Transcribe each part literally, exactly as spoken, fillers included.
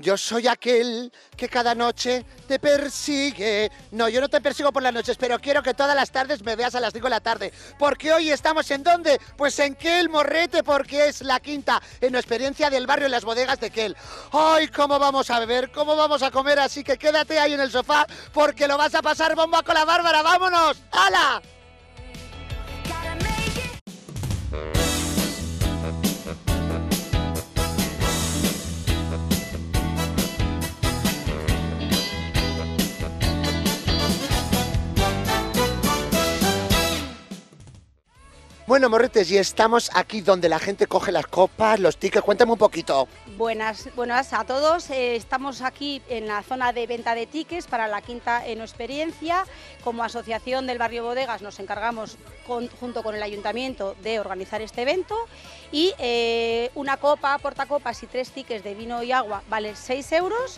Yo soy aquel que cada noche te persigue. No, yo no te persigo por las noches, pero quiero que todas las tardes me veas a las cinco de la tarde. Porque hoy estamos ¿en dónde? Pues en Quel Morrete, porque es la quinta en experiencia del barrio en las bodegas de Quel. ¡Ay, cómo vamos a beber! ¿Cómo vamos a comer? Así que quédate ahí en el sofá porque lo vas a pasar bomba con la Bárbara. ¡Vámonos! ¡Hala! Bueno, Morretes, y estamos aquí donde la gente coge las copas, los tickets. Cuéntame un poquito. Buenas, buenas a todos. Eh, estamos aquí en la zona de venta de tickets para la quinta Enoexperiencia. Como asociación del barrio Bodegas nos encargamos con, junto con el ayuntamiento de organizar este evento. Y eh, una copa, portacopas y tres tickets de vino y agua vale seis euros.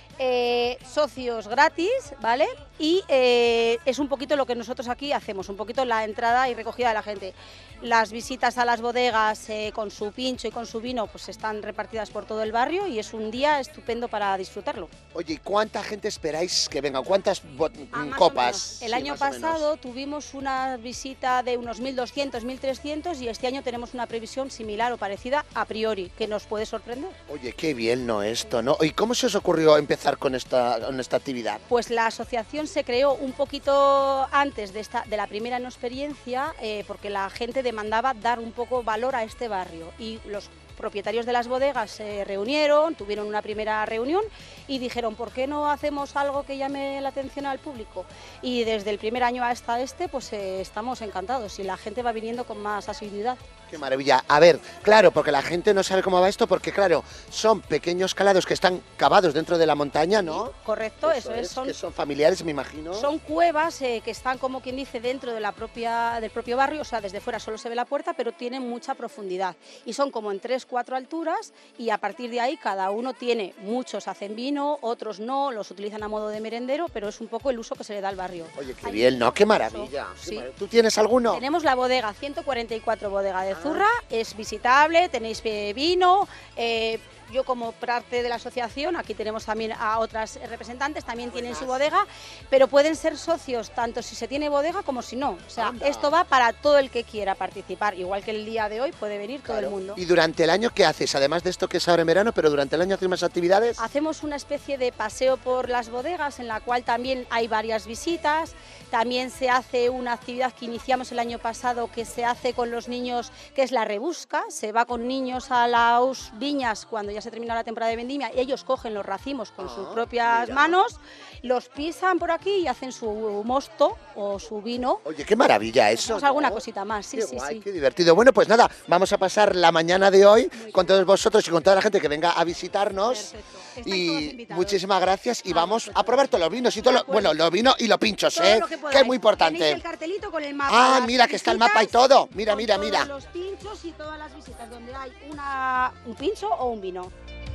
Eh, socios gratis, ¿vale? Y eh, es un poquito lo que nosotros aquí hacemos, un poquito la entrada y recogida de la gente. Las visitas a las bodegas eh, con su pincho y con su vino pues están repartidas por todo el barrio y es un día estupendo para disfrutarlo. Oye, ¿cuánta gente esperáis que venga? ¿Cuántas ah, copas? El sí, año pasado tuvimos una visita de unos mil doscientos, mil trescientos y este año tenemos una previsión similar o parecida a priori, que nos puede sorprender. Oye, qué bien, ¿no? Esto, ¿no? ¿Y cómo se os ocurrió empezar con esta, con esta actividad? Pues la asociación se creó un poquito antes de, esta, de la primera Enoexperiencia eh, porque la gente demandaba dar un poco valor a este barrio y los propietarios de las bodegas se reunieron, tuvieron una primera reunión y dijeron ¿por qué no hacemos algo que llame la atención al público? Y desde el primer año hasta este pues eh, estamos encantados y la gente va viniendo con más asiduidad. ¡Qué maravilla! A ver, claro, porque la gente no sabe cómo va esto, porque claro, son pequeños calados que están cavados dentro de la montaña, ¿no? Sí, correcto, eso, eso es. es Son, que son familiares, me imagino. Son cuevas eh, que están, como quien dice, dentro de la propia, del propio barrio, o sea, desde fuera solo se ve la puerta, pero tienen mucha profundidad. Y son como en tres, cuatro alturas y a partir de ahí cada uno tiene, muchos hacen vino, otros no, los utilizan a modo de merendero, pero es un poco el uso que se le da al barrio. Oye, qué Hay bien, ¿no? ¡Qué maravilla! Qué sí. mar... ¿Tú tienes alguno? Tenemos la bodega ciento cuarenta y cuatro Bodega de Zurra, ah. es visitable, tenéis vino, eh, yo como parte de la asociación, aquí tenemos también a otras representantes, también pues tienen más. su bodega, pero pueden ser socios tanto si se tiene bodega como si no. O sea, Anda. esto va para todo el que quiera participar, igual que el día de hoy puede venir claro. todo el mundo. ¿Y durante el año qué haces? Además de esto que es ahora en verano, pero durante el año hacéis más actividades. Hacemos una especie de paseo por las bodegas en la cual también hay varias visitas, también se hace una actividad que iniciamos el año pasado que se hace con los niños, que es la rebusca, se va con niños a las viñas cuando ya se termina la temporada de vendimia y ellos cogen los racimos con ah, sus propias mira. manos, los pisan por aquí y hacen su mosto o su vino. Oye, qué maravilla eso. Hacemos ¿no? alguna cosita más, sí, qué sí, guay, sí. Qué divertido. Bueno, pues nada, vamos a pasar la mañana de hoy Muy con todos vosotros y con toda la gente que venga a visitarnos. Y muchísimas gracias y ah, vamos perfecto. a probar todos los vinos y todo lo, bueno, los vinos y los pinchos, todo ¿eh? Que, que es muy importante. Tenéis el cartelito con el mapa. Ah, mira que está el mapa y todo. Mira, mira, mira. Los pinchos y todas las visitas donde hay una, un pincho o un vino.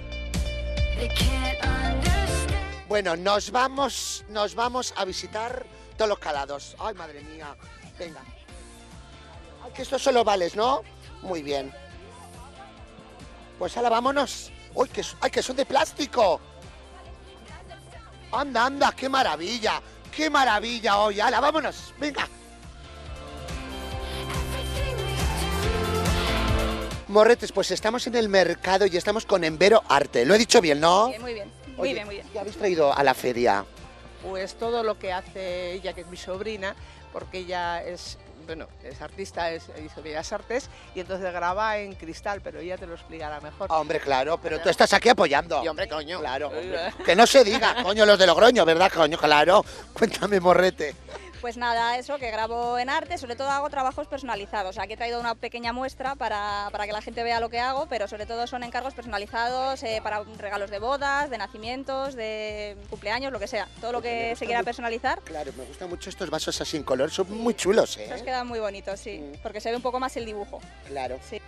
Bueno, nos vamos, nos vamos a visitar todos los calados. Ay, madre mía. Venga. Ay, que estos son los vales, ¿no? Muy bien. Pues ahora vámonos. Uy, que, ay, que son de plástico. Anda, anda, qué maravilla. Qué maravilla hoy. Ahora vámonos. Venga. Morretes, pues estamos en el mercado y estamos con Envero Arte. Lo he dicho bien, ¿no? Bien, muy bien, muy Oye, bien, muy bien. ¿qué habéis traído a la feria? Pues todo lo que hace ella, que es mi sobrina, porque ella es, bueno, es artista, es, hizo Bellas Artes y entonces graba en cristal, pero ella te lo explicará mejor. Ah, hombre, claro, pero ¿verdad? Tú estás aquí apoyando. Y hombre, coño. Claro, hombre. Que no se diga, coño, los de Logroño, ¿verdad, coño? Claro. Cuéntame, Morrete. Pues nada, eso, que grabo en arte, sobre todo hago trabajos personalizados. Aquí he traído una pequeña muestra para, para que la gente vea lo que hago, pero sobre todo son encargos personalizados eh, para regalos de bodas, de nacimientos, de cumpleaños, lo que sea. Todo lo que se quiera personalizar. Claro, me gustan mucho estos vasos así en color, son muy chulos, ¿eh? Estos quedan muy bonitos, sí, mm. porque se ve un poco más el dibujo. Claro. Sí.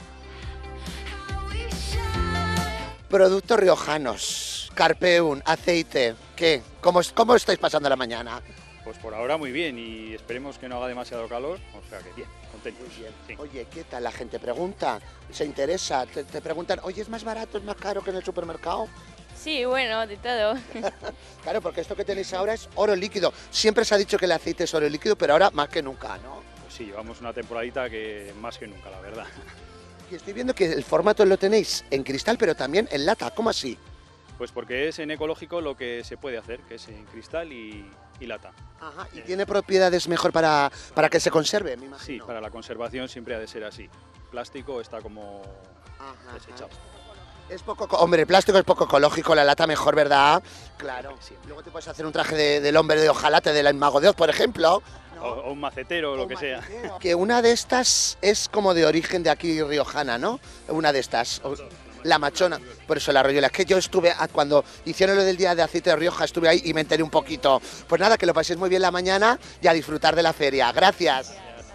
Productos riojanos, Carpeun, aceite, ¿qué? ¿Cómo, cómo estáis pasando la mañana? Pues por ahora muy bien y esperemos que no haga demasiado calor, o sea que bien. contentos. Muy bien. Sí. Oye, ¿qué tal? La gente pregunta, se interesa, te, te preguntan, oye, ¿es más barato, es más caro que en el supermercado? Sí, bueno, de todo. Claro, porque esto que tenéis ahora es oro líquido. Siempre se ha dicho que el aceite es oro líquido, pero ahora más que nunca, ¿no? Pues sí, llevamos una temporadita que más que nunca, la verdad. Y estoy viendo que el formato lo tenéis en cristal, pero también en lata. ¿Cómo así? Pues porque es en ecológico lo que se puede hacer, que es en cristal y, y lata. Ajá, ¿y tiene propiedades mejor para, para que se conserve, me imagino? Sí, para la conservación siempre ha de ser así. Plástico está como Ajá, desechado. Es poco, co- hombre, el plástico es poco ecológico, la lata mejor, ¿verdad? Claro. Sí. Luego te puedes hacer un traje de- del hombre de hojalate del Mago de Oz, por ejemplo. O, o un macetero o lo Un que sea. macetero. Que una de estas es como de origen de aquí riojana, ¿no? Una de estas. o- La machona, por eso la Royola. Es que yo estuve, a- cuando hicieron lo del día de aceite de Rioja, estuve ahí y me enteré un poquito. Pues nada, que lo paséis muy bien la mañana y a disfrutar de la feria. Gracias.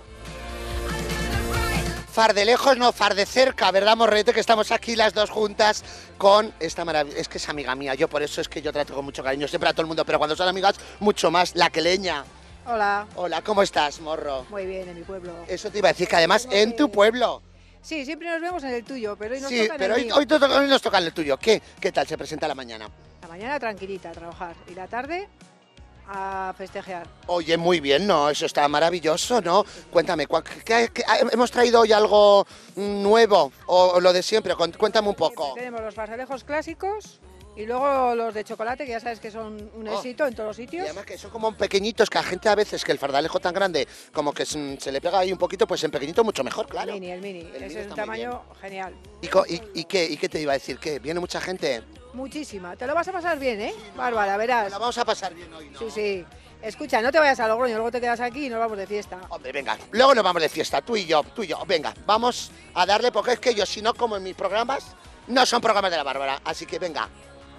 Far de lejos, no, far de cerca, ¿verdad, Morrete? Que estamos aquí las dos juntas con esta maravilla. Es que es amiga mía, yo por eso es que yo trato con mucho cariño siempre a todo el mundo, pero cuando son amigas, mucho más. La Queleña. Hola, Hola, ¿cómo estás, morro? muy bien, en mi pueblo. Eso te iba a decir, que además en tu pueblo. Sí, siempre nos vemos en el tuyo, pero hoy nos Sí, toca en pero el hoy, mío. hoy, te toca- hoy nos toca en el tuyo. ¿Qué? ¿Qué tal se presenta la mañana? La mañana tranquilita a trabajar y la tarde a festejar. Oye, muy bien, ¿no? Eso está maravilloso, ¿no? Cuéntame, ¿cuál- qué- qué- ¿hemos traído hoy algo nuevo o lo de siempre? Con- Cuéntame un poco. Tenemos los farsalejos clásicos y luego los de chocolate, que ya sabes que son un Oh. éxito en todos los Y sitios. además que son como pequeñitos, que a gente a veces que el fardalejo tan grande, como que se, se le pega ahí un poquito, pues en pequeñito mucho mejor, claro. El mini, el mini. El Ese mini es un está muy tamaño genial. ¿Y, co- y, y qué, ¿Y qué te iba a decir? ¿Qué? ¿Viene mucha gente? Muchísima. Te lo vas a pasar bien, ¿eh? Bárbara, verás. La vamos a pasar bien hoy, ¿no? Sí, sí. Escucha, no te vayas a Logroño, luego te quedas aquí y nos vamos de fiesta. Hombre, venga, luego nos vamos de fiesta, tú y yo, tú y yo. Venga, vamos a darle, porque es que yo, si no, como en mis programas, no son programas de la Bárbara. Así que venga.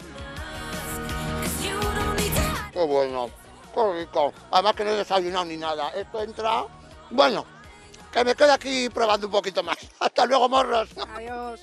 Qué bueno, qué rico. Además que no he desayunado ni nada. Esto entra... Bueno, que me quedo aquí probando un poquito más. Hasta luego, morros. Adiós.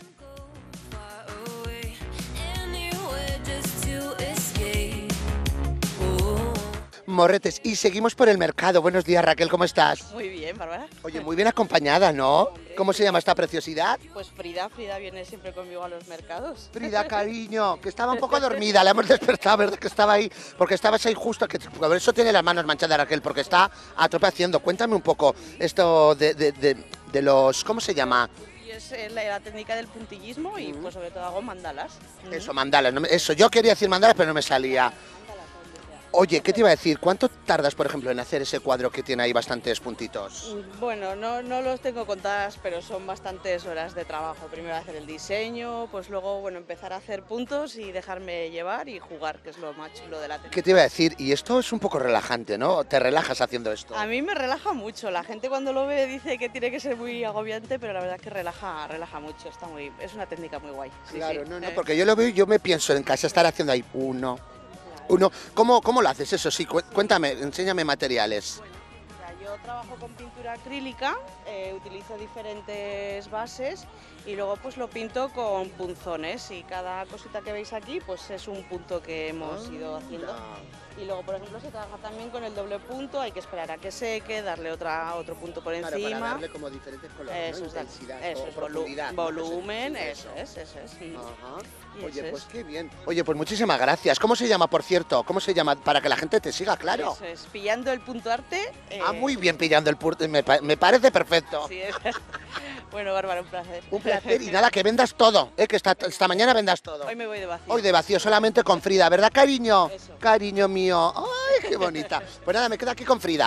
Morretes, y seguimos por el mercado. Buenos días, Raquel, ¿cómo estás? Muy bien, Bárbara. Oye, muy bien acompañada, ¿no? ¿Cómo se llama esta preciosidad? Pues Frida, Frida viene siempre conmigo a los mercados. Frida, cariño, que estaba un poco dormida, la hemos despertado, ¿verdad? Que estaba ahí, porque estabas ahí justo, que por eso tiene las manos manchadas, Raquel, porque está a tope haciendo. Cuéntame un poco esto de, de, de, de los, ¿cómo se llama? Y es eh, la, la técnica del puntillismo y pues sobre todo hago mandalas. Eso, mandalas, no me- eso, yo quería decir mandalas, pero no me salía. Oye, ¿qué te iba a decir? ¿Cuánto tardas, por ejemplo, en hacer ese cuadro que tiene ahí bastantes puntitos? Mm, Bueno, no, no los tengo contadas, pero son bastantes horas de trabajo. Primero hacer el diseño, pues luego bueno empezar a hacer puntos y dejarme llevar y jugar, que es lo más chulo de la técnica. ¿Qué te iba a decir? Y esto es un poco relajante, ¿no? Te relajas haciendo esto. A mí me relaja mucho. La gente cuando lo ve dice que tiene que ser muy agobiante, pero la verdad es que relaja, relaja mucho. Está muy, es una técnica muy guay. Sí, Claro, sí. no, no, Eh, porque yo lo veo y yo me pienso en casa estar haciendo ahí uno, uno. ¿Cómo, cómo lo haces eso? Sí, cu- cuéntame, enséñame materiales. Mira, yo trabajo con pintura acrílica, eh, utilizo diferentes bases y luego pues lo pinto con punzones y cada cosita que veis aquí pues es un punto que hemos ido haciendo. Y luego, por ejemplo, se trabaja también con el doble punto, hay que esperar a que seque, darle otra, otro punto por Claro, encima. para darle como diferentes colores, Eso ¿no? es, dar- Intensidad eso o es, volu- profundidad, ¿no? volumen, Eso eso es, eso es. Ajá. Y Oye, eso pues es. qué bien. Oye, pues muchísimas gracias. ¿Cómo se llama, por cierto? ¿Cómo se llama? Para que la gente te siga, claro. Eso es, pillando el punto arte. eh, Ah, muy bien pillando el pur... Me, pa- me parece perfecto. sí, es- bueno, Bárbara, un placer. Un placer y nada, que vendas todo, ¿eh? Que esta, esta mañana vendas todo. Hoy me voy de vacío. Hoy de vacío, solamente con Frida, ¿verdad, cariño? Eso. Cariño mío. ¡Ay, qué bonita! Pues nada, me quedo aquí con Frida.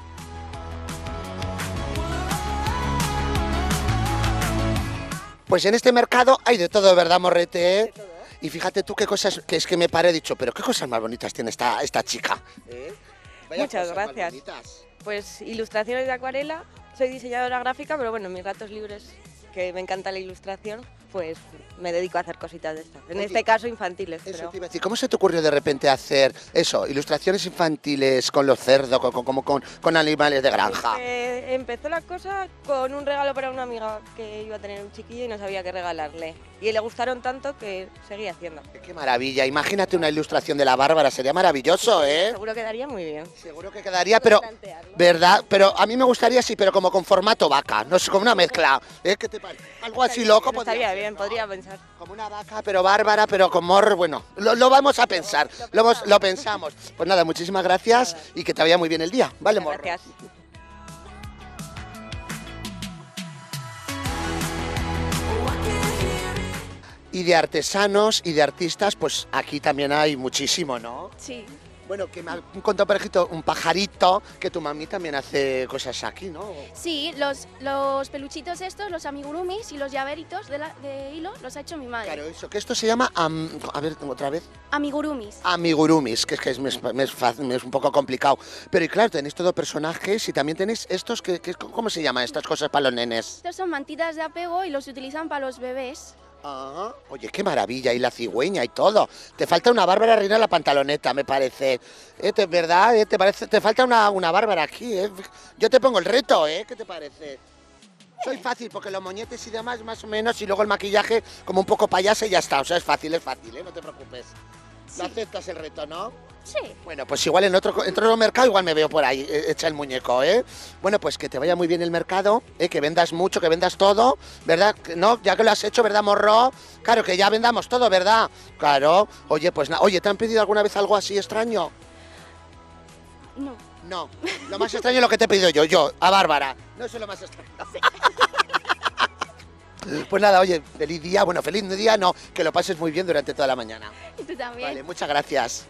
Pues en este mercado hay de todo, ¿verdad, Morrete? ¿Eh? Y fíjate tú qué cosas, que es que me paré, he dicho, pero qué cosas más bonitas tiene esta, esta chica. ¿Eh? Vaya Muchas cosas más gracias. bonitas. Pues ilustraciones de acuarela. Soy diseñadora gráfica, pero bueno, en mis ratos libres, que me encanta la ilustración, pues me dedico a hacer cositas de estas. En Oye, este caso infantiles. Eso Pero... te iba a decir, ¿cómo se te ocurrió de repente hacer eso, ilustraciones infantiles con los cerdos, con, con, con, con animales de granja? Eh, empezó la cosa con un regalo para una amiga que iba a tener un chiquillo y no sabía qué regalarle. Y le gustaron tanto que seguía haciendo. ¡Qué maravilla! Imagínate una ilustración de la Bárbara, sería maravilloso, ¿eh? Seguro quedaría muy bien. Seguro que quedaría, pero... ¿Verdad? Pero a mí me gustaría sí, pero como con formato vaca, no sé, como una mezcla. ¿Eh? ¿Qué te parece? Algo así loco Pero podría estaría ser, bien, ¿no? podría pensar. Como una vaca, pero bárbara, pero con mor... Bueno, lo, lo vamos a pensar, lo, hemos- lo pensamos. Pues nada, muchísimas gracias y que te vaya muy bien el día. Vale, morro. Gracias. Y de artesanos y de artistas, pues aquí también hay muchísimo, ¿no? Sí. Bueno, que me ha contado, por ejemplo, un pajarito, que tu mami también hace cosas aquí, ¿no? Sí, los, los peluchitos estos, los amigurumis y los llaveritos de, la- de hilo, los ha hecho mi madre. Claro, eso, que esto se llama, am- a ver, otra vez, Amigurumis. amigurumis, que es que es, me es- me es fácil, me es un poco complicado. Pero y claro, tenéis todos personajes y también tenéis estos, que, que- ¿cómo se llaman estas cosas para los nenes? Estos son mantitas de apego y los utilizan para los bebés. Ah, oye, qué maravilla, y la cigüeña y todo. Te falta una Bárbara Reina en la pantaloneta, me parece. ¿Eh? te- ¿Verdad? ¿Eh? Te, parece, te falta una, una Bárbara aquí, ¿eh? Yo te pongo el reto, ¿eh? ¿Qué te parece? Soy fácil, porque los moñetes y demás, más o menos, y luego el maquillaje como un poco payasa y ya está. O sea, es fácil, es fácil, ¿eh? No te preocupes. ¿Lo aceptas el reto, no? Sí. Bueno, pues igual en otro, en otro mercado igual me veo por ahí, eh, echa el muñeco, ¿eh? Bueno, pues que te vaya muy bien el mercado, ¿eh? Que vendas mucho, que vendas todo, ¿verdad? Que ¿No? Ya que lo has hecho, ¿verdad, morro? Claro, que ya vendamos todo, ¿verdad? Claro. Oye, pues nada. Oye, ¿te han pedido alguna vez algo así extraño? No. No. Lo más extraño es lo que te he pedido yo, yo, a Bárbara. No eso es lo más extraño. Pues nada, oye, feliz día, bueno, feliz día no, que lo pases muy bien durante toda la mañana. Y tú también. Vale, muchas gracias.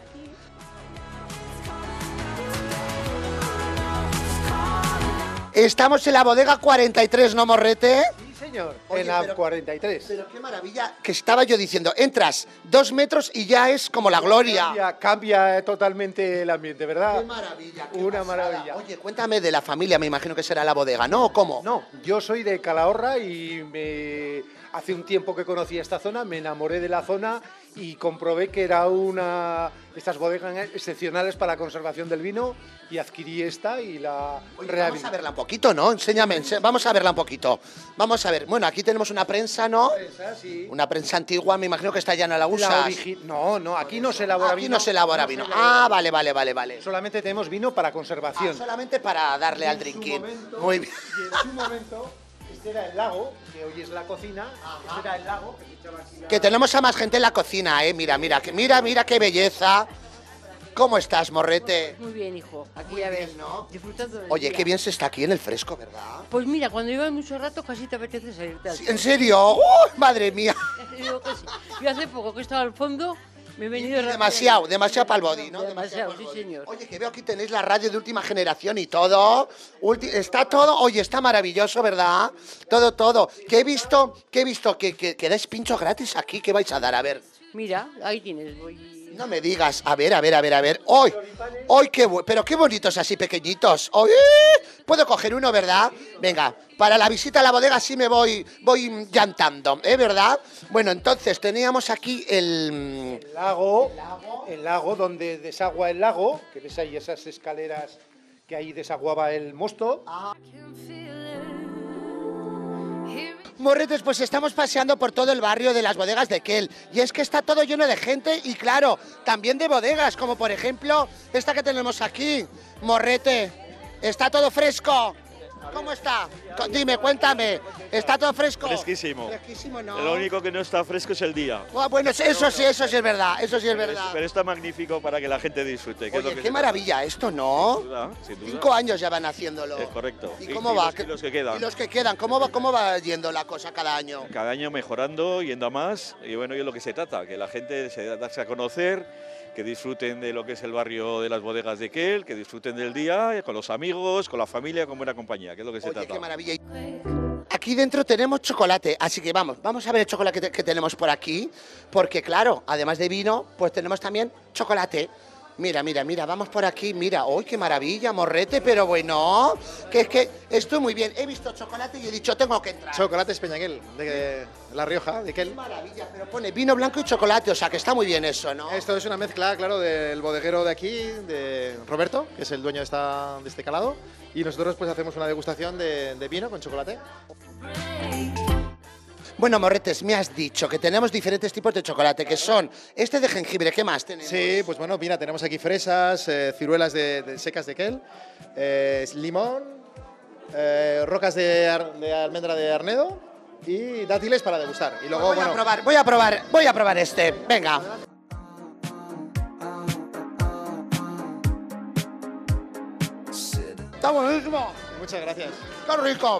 Estamos en la bodega cuarenta y tres, ¿no, Morrete? Sí, señor, Oye, en la pero- cuarenta y tres. Pero qué maravilla, que estaba yo diciendo, entras dos metros y ya es como la gloria. Cambia, cambia totalmente el ambiente, ¿verdad? Qué maravilla, qué Una pasada. maravilla. Oye, cuéntame de la familia, me imagino que será la bodega, ¿no? ¿O cómo? No, yo soy de Calahorra y me... hace un tiempo que conocí esta zona, me enamoré de la zona y comprobé que era una de estas bodegas excepcionales para la conservación del vino y adquirí esta y la Oye, vamos rehabilité. a verla un poquito, ¿no? Enséñame, ense- vamos a verla un poquito. Vamos a ver, bueno, aquí tenemos una prensa, ¿no? Esa, sí. Una prensa antigua, me imagino que esta ya no la La usas. origi- No, no, aquí no se elabora Aquí vino. no se elabora no se vino. elabora Ah, vale, vale, vale, vale. Solamente tenemos vino para Ah, conservación. solamente para darle Y al en su drinking. momento- Muy bien. Y en su momento, este era el lago, que hoy es la cocina, este era el lago, que se echaba así la- Que tenemos a más gente en la cocina, ¿eh? Mira, mira, que, mira, mira qué belleza. ¿Cómo estás, Morrete? Muy bien, hijo. Aquí Muy ya bien, ves, ¿no? disfrutando del Oye, día. qué bien se está aquí en el fresco, ¿verdad? Pues mira, cuando llevas mucho rato casi te apetece salirte al Sí, sol. ¿En serio? ¡Uy, madre mía! Ya te digo que sí. Yo hace poco que estaba al fondo, me he venido rápido. Demasiado, demasiado para el body, ¿no? Demasiado, pa'l sí, body. señor. Oye, que veo aquí tenéis la radio de última generación y todo. Ulti- está todo, oye, está maravilloso, ¿verdad? Todo, todo. Que he visto, que he visto que, que, que dais pincho gratis aquí. ¿Qué vais a dar? A ver. Mira, ahí tienes, voy... No me digas. A ver, a ver, a ver, a ver. ¡Hoy! ¡Hoy qué bu- Pero qué bonitos así pequeñitos. ¡Oye! Puedo coger uno, ¿verdad? Venga, para la visita a la bodega sí me voy, voy llantando, ¿eh? ¿Verdad? Bueno, entonces teníamos aquí el... El lago, el lago donde desagua el lago, que ves ahí esas escaleras que ahí desaguaba el mosto. Morretes, pues estamos paseando por todo el barrio de las bodegas de Kell. Y es que está todo lleno de gente y, claro, también de bodegas, como por ejemplo esta que tenemos aquí. Morrete, ¿está todo fresco? ¿Cómo está? Co- Dime, cuéntame. ¿Está todo fresco? Fresquísimo. Fresquísimo, ¿no? Lo único que no está fresco es el día. Ah, bueno, eso sí, eso sí es verdad, eso sí es Pero, es- verdad. pero está magnífico para que la gente disfrute. Que es lo Oye, que qué se maravilla esto, ¿no? Sin duda, sin duda. Cinco años ya van haciéndolo. Es correcto. ¿Y cómo va? Los, y los que quedan. ¿Y los que quedan? ¿Cómo va, cómo va yendo la cosa cada año? Cada año mejorando, yendo a más. Y bueno, y es lo que se trata, que la gente se darse a conocer, que disfruten de lo que es el barrio de las bodegas de Kell, que disfruten del día, con los amigos, con la familia, con buena compañía, que es lo que se Oye, trata. qué maravilla. Aquí dentro tenemos chocolate, así que vamos, vamos a ver el chocolate que, te- que tenemos por aquí, porque claro, además de vino, pues tenemos también chocolate. Mira, mira, mira, vamos por aquí, mira, ¡uy, qué maravilla, morrete! Pero bueno, que es que estoy muy bien. He visto chocolate y he dicho, tengo que entrar. Chocolate Espeñaquel, de La Rioja, de Quel. ¡Qué maravilla! Pero pone vino blanco y chocolate, o sea, que está muy bien eso, ¿no? Esto es una mezcla, claro, del bodeguero de aquí, de Roberto, que es el dueño de, esta, de este calado, y nosotros pues hacemos una degustación de, de vino con chocolate. Bueno, morretes, me has dicho que tenemos diferentes tipos de chocolate, que son este de jengibre, ¿qué más tenemos? Sí, pues bueno, mira, tenemos aquí fresas, eh, ciruelas de, de secas de Quel, eh, limón, eh, rocas de, ar, de almendra de Arnedo y dátiles para degustar. Y luego, voy bueno, a probar, voy a probar, voy a probar este, venga. Está buenísimo. Muchas gracias. ¡Qué rico!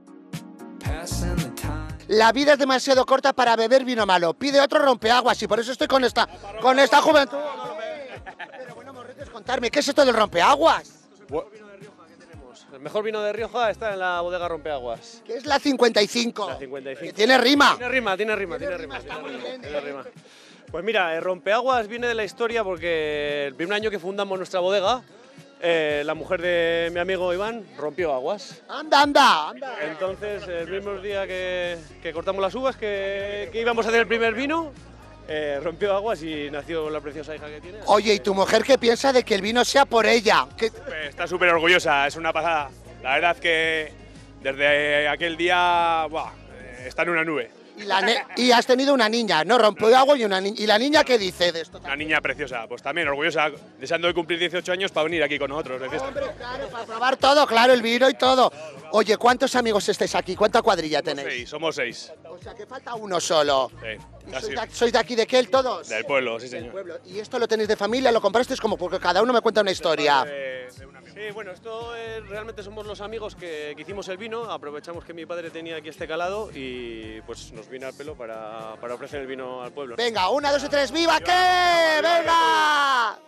La vida es demasiado corta para beber vino malo. Pide otro rompeaguas y por eso estoy con esta, con esta juventud. Pero bueno, morretes, contarme, ¿qué es esto del rompeaguas? El mejor vino de Rioja está en la bodega Rompeaguas. ¿Qué es la cincuenta y cinco? La cincuenta y cinco. Que tiene rima. Tiene rima, tiene rima, tiene rima. Tiene rima, tiene rima. Pues mira, el Rompeaguas viene de la historia porque el primer año que fundamos nuestra bodega, eh, la mujer de mi amigo Iván rompió aguas. ¡Anda, anda! anda. Entonces, el mismo día que, que cortamos las uvas, que, que íbamos a hacer el primer vino, eh, rompió aguas y nació la preciosa hija que tiene. Oye, ¿y tu mujer qué piensa de que el vino sea por ella? ¿Qué... Está súper orgullosa, es una pasada. La verdad que desde aquel día buah, está en una nube. Y, la ne y has tenido una niña, ¿no? Rompió agua y una niña. ¿Y la niña qué dice de esto? Una niña preciosa, pues también orgullosa, deseando de cumplir dieciocho años para venir aquí con nosotros de fiesta. Hombre, claro, para probar todo, claro, el vino y todo. Oye, ¿cuántos amigos estáis aquí? ¿Cuánta cuadrilla tenéis? Seis, somos seis. O sea, que falta uno solo. Sí, ¿Y casi. sois, de, ¿Sois de aquí de Quel todos? Del pueblo, sí Del señor. pueblo. ¿Y esto lo tenéis de familia? ¿Lo comprasteis como? Porque cada uno me cuenta una historia. De, de un amigo. Sí, bueno, esto es, realmente somos los amigos que, que hicimos el vino, aprovechamos que mi padre tenía aquí este calado y pues nos vino al pelo para, para ofrecer el vino al pueblo. Venga, una, dos y tres, ¡viva qué! ¡Venga!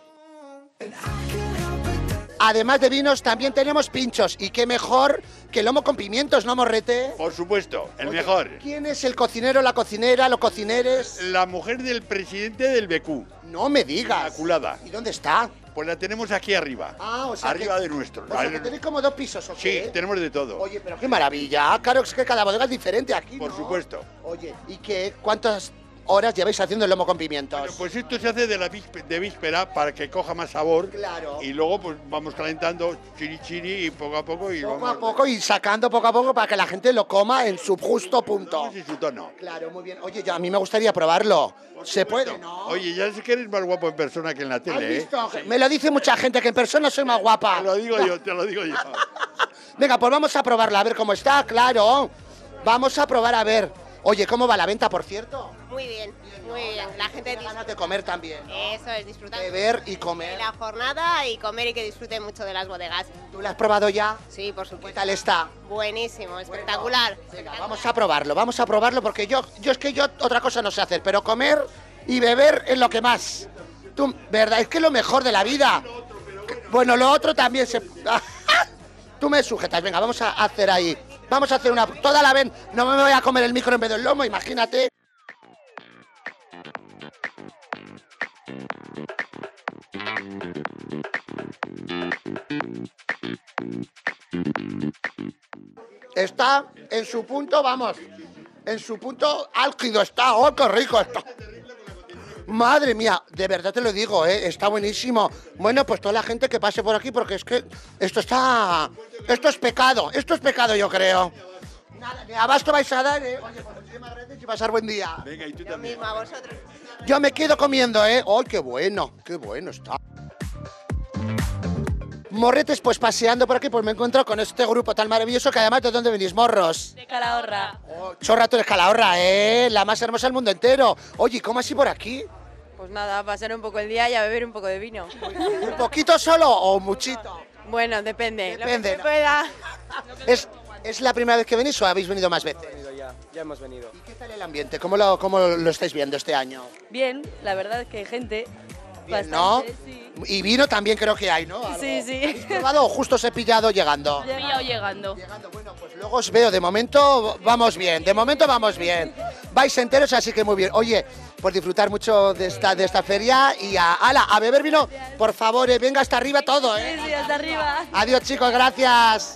Además de vinos, también tenemos pinchos. Y qué mejor que el lomo con pimientos, ¿no, morrete? Por supuesto, el Oye, mejor. ¿Quién es el cocinero, la cocinera, los cocineres? La mujer del presidente del B Q. No me digas. Inmaculada. ¿Y dónde está? Pues la tenemos aquí arriba. Ah, o sea arriba que, de nuestro. O sea que tenéis como dos pisos, ¿o Sí, qué? tenemos de todo. Oye, pero qué maravilla. Claro, es que cada bodega es diferente aquí, Por ¿no? supuesto. Oye, ¿y qué? ¿Cuántas horas lleváis haciendo el lomo con pimientos? Bueno, pues esto se hace de la víspera, de víspera para que coja más sabor. Claro. Y luego pues vamos calentando chiri chiri y poco a poco y Poco vamos a poco y sacando poco a poco para que la gente lo coma en su justo punto. y su tono. Claro, muy bien. Oye, yo, a mí me gustaría probarlo. Se puede, ¿no? Oye, ya sé que eres más guapo en persona que en la ¿Has tele, ¿eh? visto? Me lo dice mucha gente, que en persona soy más guapa. Te lo digo yo, te lo digo yo. Venga, pues vamos a probarla, a ver cómo está, claro. Vamos a probar a ver. Oye, ¿cómo va la venta, por cierto? Muy bien, muy bien. La gente Tiene ganas de comer también, ¿no? Eso es, disfrutar Beber y comer. de la jornada y comer y que disfruten mucho de las bodegas. ¿Tú la has probado ya? Sí, por supuesto. ¿Qué tal está? Buenísimo, espectacular. Venga, vamos a probarlo, vamos a probarlo porque yo, yo es que yo otra cosa no sé hacer, pero comer y beber es lo que más. Tú, verdad, es que es lo mejor de la vida. Bueno, lo otro también se... Tú me sujetas, venga, vamos a hacer ahí. Vamos a hacer una... Toda la vez, no me voy a comer el micro en vez del lomo, imagínate. Está en su punto, vamos, en su punto álgido está. ¡Oh, qué rico está! Madre mía, de verdad te lo digo, ¿eh? Está buenísimo. Bueno, pues toda la gente que pase por aquí, porque es que esto está... Esto es pecado, esto es pecado, yo creo. Nada, ni abasto vais a dar, ¿eh? Oye, pues muchísimas gracias y pasar buen día. Venga, y tú Lo también. mismo a vosotros. Yo me quedo comiendo, ¿eh? ¡Oh, qué bueno! ¡Qué bueno está! Morretes, pues paseando por aquí, pues me encuentro con este grupo tan maravilloso que además, ¿de dónde venís, morros? De Calahorra. Chorra, tú eres Calahorra, ¿eh? La más hermosa del mundo entero. Oye, ¿cómo así por aquí? Pues nada, a pasar un poco el día y a beber un poco de vino. ¿Un poquito solo o muchito? Bueno, depende. Depende, Lo que ¿no? pueda. ¿Es, ¿Es la primera vez que venís o habéis venido más veces? Ya, ya hemos venido. ¿Y qué tal el ambiente? ¿Cómo lo, cómo lo estáis viendo este año? Bien, la verdad es que hay gente Bien, ¿no? sí. Y vino también creo que hay, ¿no? ¿Algo? Sí, sí. ¿Habéis probado o justo os he pillado llegando? Llegado llegando. Luego os veo, de momento vamos bien, de momento vamos bien. Vais enteros, así que muy bien. Oye, por disfrutar mucho de esta, de esta feria y a, ala, a beber vino, por favor, eh, venga hasta arriba todo, ¿eh? Sí, sí, hasta arriba. Adiós chicos, gracias.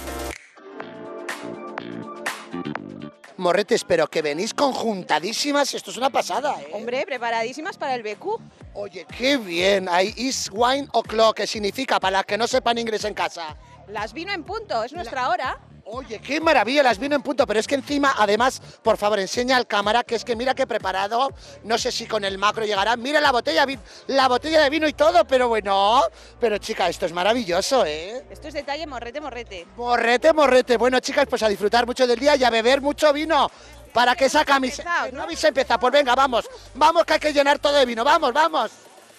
Morretes, pero que venís conjuntadísimas, esto es una pasada, ¿eh? Hombre, preparadísimas para el B Q. Oye, qué bien, hay is wine o'clock, que significa, para las que no sepan inglés en casa. Las vino en punto, es nuestra hora. Oye, qué maravilla, las vino en punto, pero es que encima, además, por favor, enseña al cámara, que es que mira qué preparado, no sé si con el macro llegará, mira la botella, la botella de vino y todo, pero bueno, pero chica, esto es maravilloso, ¿eh? Esto es detalle morrete, morrete. Morrete, morrete, bueno chicas, pues a disfrutar mucho del día y a beber mucho vino, para que esa camiseta... ¿No habéis empezado? Pues venga, vamos, vamos que hay que llenar todo de vino, vamos, vamos.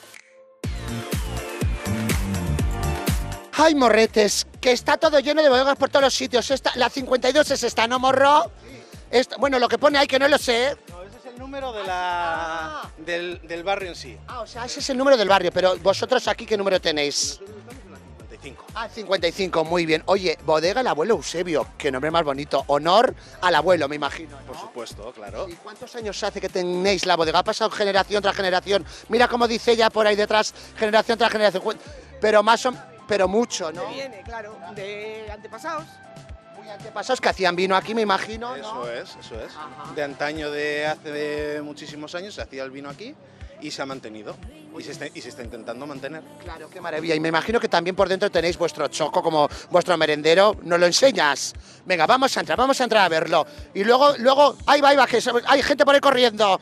Ay, morretes, que está todo lleno de bodegas por todos los sitios. Esta, la cincuenta y dos es esta, ¿no, morro? Esta, bueno, lo que pone ahí, que no lo sé. No, ese es el número de la, ah. del, del barrio en sí. Ah, o sea, ese es el número del barrio, pero vosotros aquí, ¿qué número tenéis? cincuenta y cinco. Ah, cincuenta y cinco, muy bien. Oye, bodega el abuelo Eusebio, qué nombre más bonito. Honor al abuelo, me imagino, ¿no? Por supuesto, claro. ¿Y cuántos años hace que tenéis la bodega? Ha pasado generación tras generación. Mira cómo dice ella por ahí detrás, generación tras generación. Pero más o pero mucho, ¿no? Viene, claro, de antepasados. Muy antepasados que hacían vino aquí, me imagino, Eso ¿no? es, eso es. Ajá. De antaño, de hace muchísimos años, se hacía el vino aquí y se ha mantenido. Y se, está, y se está intentando mantener. Claro, qué maravilla. Y me imagino que también por dentro tenéis vuestro choco como vuestro merendero. ¿Nos lo enseñas? Venga, vamos a entrar, vamos a entrar a verlo. Y luego, luego, ahí va, ahí va, que hay gente por ahí corriendo.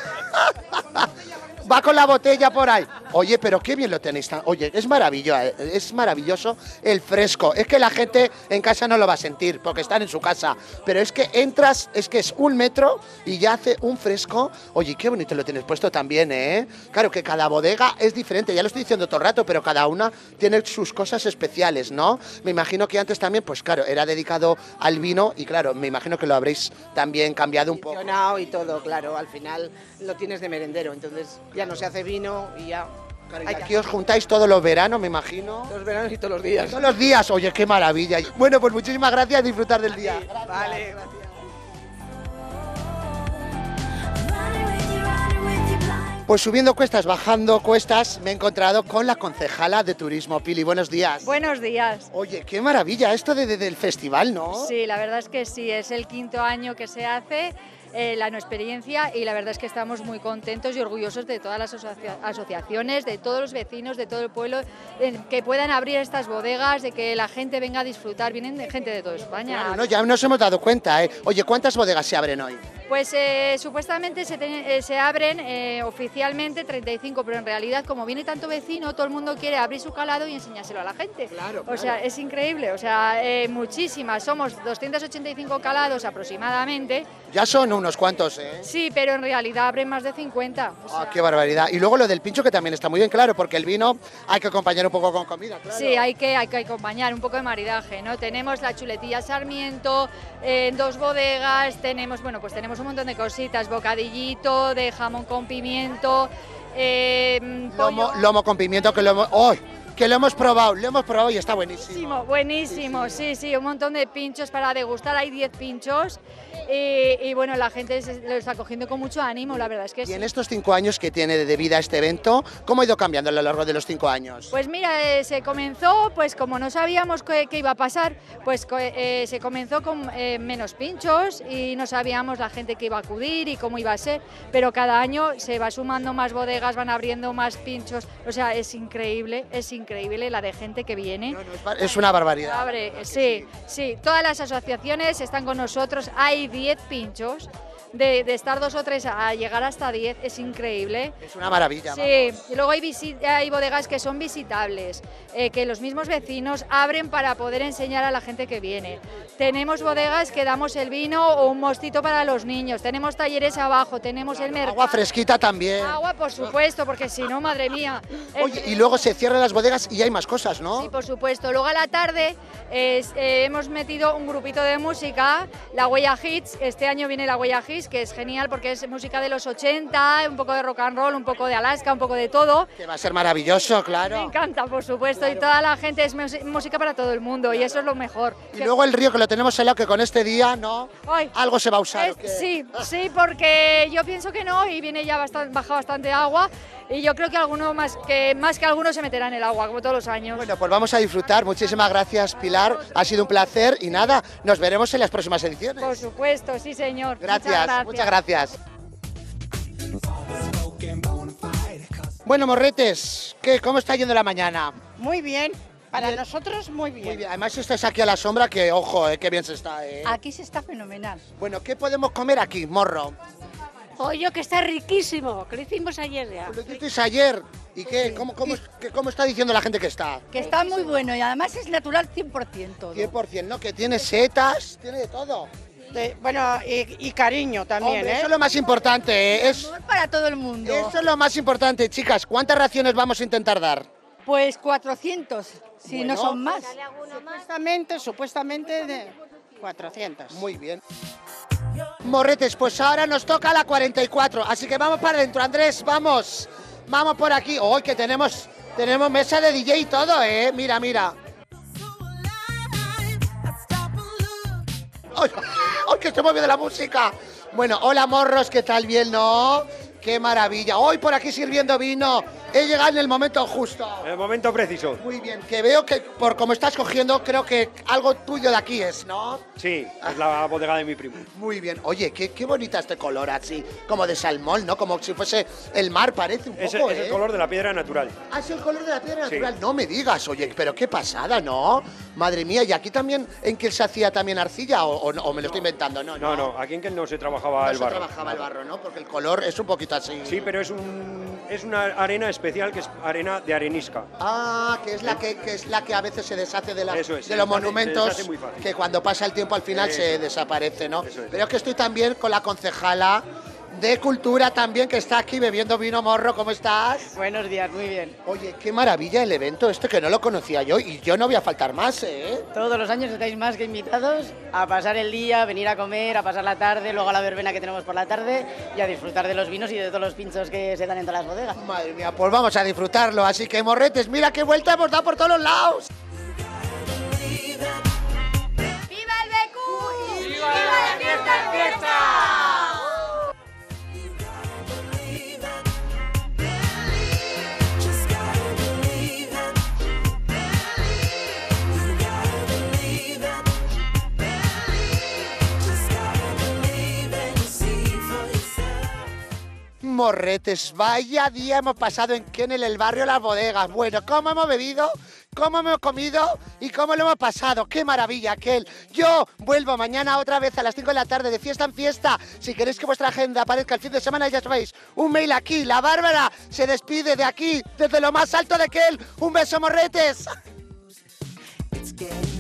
Va con la botella por ahí. Oye, pero qué bien lo tenéis. Oye, es maravilloso, es maravilloso el fresco. Es que la gente en casa no lo va a sentir porque están en su casa. Pero es que entras, es que es un metro y ya hace un fresco. Oye, qué bonito lo tienes puesto también, ¿eh? Claro que cada bodega es diferente, ya lo estoy diciendo todo el rato, pero cada una tiene sus cosas especiales, ¿no? Me imagino que antes también, pues claro, era dedicado al vino y claro, me imagino que lo habréis también cambiado un poco. Y todo, claro, al final lo tienes de merendero, entonces ya no se hace vino y ya... Y aquí os juntáis todos los veranos, me imagino. Todos los veranos y todos los días. Todos los días, oye, qué maravilla. Bueno, pues muchísimas gracias, disfrutar del día. Gracias. Vale, gracias. Pues subiendo cuestas, bajando cuestas, me he encontrado con la concejala de turismo, Pili. Buenos días. Buenos días. Oye, qué maravilla esto de, de, del festival, ¿no? Sí, la verdad es que sí, es el quinto año que se hace. Eh, la no experiencia y la verdad es que estamos muy contentos y orgullosos de todas las asocia asociaciones, de todos los vecinos, de todo el pueblo, eh, que puedan abrir estas bodegas, de que la gente venga a disfrutar, vienen de gente de toda España. Claro, no, ya nos hemos dado cuenta, ¿eh? Oye, ¿cuántas bodegas se abren hoy? Pues eh, supuestamente se, eh, se abren eh, oficialmente treinta y cinco, pero en realidad como viene tanto vecino, todo el mundo quiere abrir su calado y enseñárselo a la gente. Claro, claro. O sea, es increíble, o sea, eh, muchísimas, somos doscientos ochenta y cinco calados aproximadamente. Ya son unos cuantos, ¿eh? Sí, pero en realidad abren más de cincuenta. O sea... Ah, qué barbaridad. Y luego lo del pincho, que también está muy bien claro, porque el vino hay que acompañar un poco con comida, claro. Sí, hay que, hay que acompañar un poco de maridaje, ¿no? Tenemos la chuletilla Sarmiento, en eh, dos bodegas, tenemos, bueno, pues tenemos un montón de cositas, bocadillito de jamón con pimiento, eh, lomo, lomo con pimiento, que lo hemos... ¡Oh! Que lo hemos probado, lo hemos probado y está buenísimo. Buenísimo, buenísimo, sí, sí, un montón de pinchos para degustar, hay diez pinchos y, y bueno, la gente se, lo está cogiendo con mucho ánimo, la verdad es que y sí. Y en estos cinco años que tiene de vida este evento, ¿cómo ha ido cambiando a lo largo de los cinco años? Pues mira, eh, se comenzó, pues como no sabíamos qué, qué iba a pasar, pues eh, se comenzó con eh, menos pinchos y no sabíamos la gente que iba a acudir y cómo iba a ser, pero cada año se va sumando más bodegas, van abriendo más pinchos, o sea, es increíble, es increíble. increíble la de gente que viene. No, no, es una barbaridad. Abre, sí, sí, todas las asociaciones están con nosotros, hay diez pinchos. De, de estar dos o tres a llegar hasta diez es increíble. Es una maravilla. Sí, y luego hay, hay bodegas que son visitables, eh, que los mismos vecinos abren para poder enseñar a la gente que viene. Tenemos bodegas que damos el vino o un mostito para los niños, tenemos talleres abajo, tenemos claro, el mercado. Agua fresquita también. Agua, por supuesto, porque si no, madre mía. Oye, y luego se cierran las bodegas y hay más cosas, ¿no? Sí, por supuesto. Luego a la tarde eh, eh, hemos metido un grupito de música, la Huella Hits, este año viene la Huella Hits. Countries, que es genial porque es música de los ochenta, un poco de rock and roll, un poco de Alaska, un poco de todo. Que va a ser maravilloso, claro. Me encanta, por supuesto, y toda la gente es mus- música para todo el mundo, y eso es lo mejor. Y luego el río, que lo tenemos helado, que con este día, ¿no? Ay, Algo se va a usar. es- ¿o qué? sí, sí, porque yo pienso que no, y viene ya bastante, baja bastante agua, y yo creo que alguno más que más que alguno se meterá en el agua, como todos los años. Bueno, pues vamos a disfrutar. Muchísimas gracias, Pilar. Ha sido un placer y nada, nos veremos en las próximas ediciones. Por supuesto, sí, señor. Gracias, muchas gracias. Bueno, morretes, ¿qué, ¿cómo está yendo la mañana? Muy bien, para nosotros muy bien. Muy bien. Además, si estáis aquí a la sombra, que ojo, eh, qué bien se está. Eh. Aquí se está fenomenal. Bueno, ¿qué podemos comer aquí, morro? Pollo que está riquísimo, que lo hicimos ayer ya. Lo hicisteis ayer. ¿Y qué? ¿Cómo, cómo, qué- cómo está diciendo la gente que está? Que está muy bueno y además es natural cien por ciento. cien por ciento, ¿no? Que tiene setas, tiene de todo. bueno, y, y cariño también, Hombre, ¿eh? eso es lo más importante, ¿eh? Es, para todo el mundo. eso es lo más importante, chicas. ¿Cuántas raciones vamos a intentar dar? Pues cuatrocientos, si Bueno. no son más. Supuestamente, supuestamente de cuatrocientos. Muy bien. Morretes, pues ahora nos toca la cuarenta y cuatro, así que vamos para adentro, Andrés, vamos. Vamos por aquí. Hoy que tenemos, tenemos mesa de D J y todo, ¿eh? Mira, mira. ¡Ay, ay, que se mueve de la música! Bueno, hola morros, ¿qué tal? Bien, ¿no? ¡Qué maravilla! Hoy por aquí sirviendo vino. He llegado en el momento justo. En el momento preciso. Muy bien, que veo que por cómo estás cogiendo, creo que algo tuyo de aquí es, ¿no? Sí, es la bodega de mi primo. Muy bien. Oye, qué, qué bonita este color así, como de salmón, ¿no? Como si fuese el mar, parece un Es, poco, es ¿eh? el color de la piedra natural. Ah, es el color de la piedra Sí. natural. No me digas, oye, pero qué pasada, ¿no? Madre mía, ¿y aquí también en que se hacía también arcilla o, o no- o me lo estoy inventando? No, no. No, no, aquí en que no se trabajaba No el se barro. trabajaba el barro, ¿no? Porque el color es un poquito así. Sí, pero es un es una arena especial que es arena de arenisca. Ah, que es la que, que es la que a veces se deshace de, las- Eso es, de se los deshace- se monumentos, deshace muy fácil. que cuando pasa el tiempo al final Eso se es. desaparece, ¿no? Eso es. Pero es que estoy también con la concejala de Cultura también, que está aquí bebiendo vino. Morro, ¿cómo estás? Buenos días, muy bien. Oye, qué maravilla el evento este, que no lo conocía yo, y yo no voy a faltar más, ¿eh? Todos los años estáis más que invitados a pasar el día, venir a comer, a pasar la tarde, luego a la verbena que tenemos por la tarde y a disfrutar de los vinos y de todos los pinchos que se dan en todas las bodegas. Madre mía, pues vamos a disfrutarlo. Así que, morretes, mira qué vuelta hemos dado por todos los lados. ¡Viva el B Q! ¡Viva la fiesta en fiesta! Morretes, vaya día hemos pasado en Kennel, el barrio Las Bodegas. Bueno, cómo hemos bebido, cómo hemos comido y cómo lo hemos pasado. ¡Qué maravilla, aquel! Yo vuelvo mañana otra vez a las cinco de la tarde de fiesta en fiesta. Si queréis que vuestra agenda aparezca el fin de semana, ya sabéis, un mail aquí. La Bárbara se despide de aquí, desde lo más alto de Kel. ¡Un beso, morretes! It's getting